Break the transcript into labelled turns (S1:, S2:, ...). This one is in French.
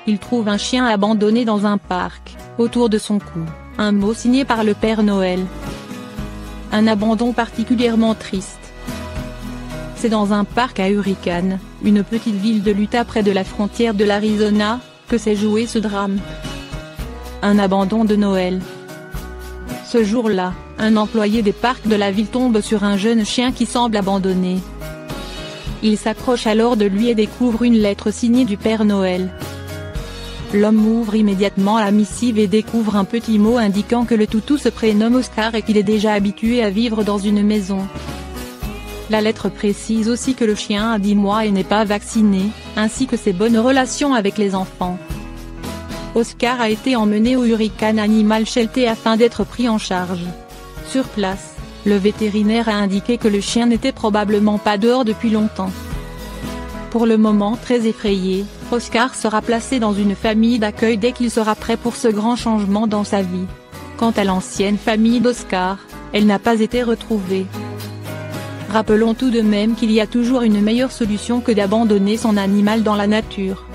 S1: il trouve un chien abandonné dans un parc, autour de son cou, un mot signé par le Père Noël. Un abandon particulièrement triste. C'est dans un parc à Hurricane, une petite ville de l'Utah près de la frontière de l'Arizona, que s'est joué ce drame. Un abandon de Noël. Ce jour-là, un employé des parcs de la ville tombe sur un jeune chien qui semble abandonné. Il s'approche alors de lui et découvre une lettre signée du Père Noël. L'homme ouvre immédiatement la missive et découvre un petit mot indiquant que le toutou se prénomme Oscar et qu'il est déjà habitué à vivre dans une maison. La lettre précise aussi que le chien a 10 mois et n'est pas vacciné, ainsi que ses bonnes relations avec les enfants. Oscar a été emmené au Hurricane Animal Shelter afin d'être pris en charge. Sur place, le vétérinaire a indiqué que le chien n'était probablement pas dehors depuis longtemps. Pour le moment très effrayé, Oscar sera placé dans une famille d'accueil dès qu'il sera prêt pour ce grand changement dans sa vie. Quant à l'ancienne famille d'Oscar, elle n'a pas été retrouvée. Rappelons tout de même qu'il y a toujours une meilleure solution que d'abandonner son animal dans la nature.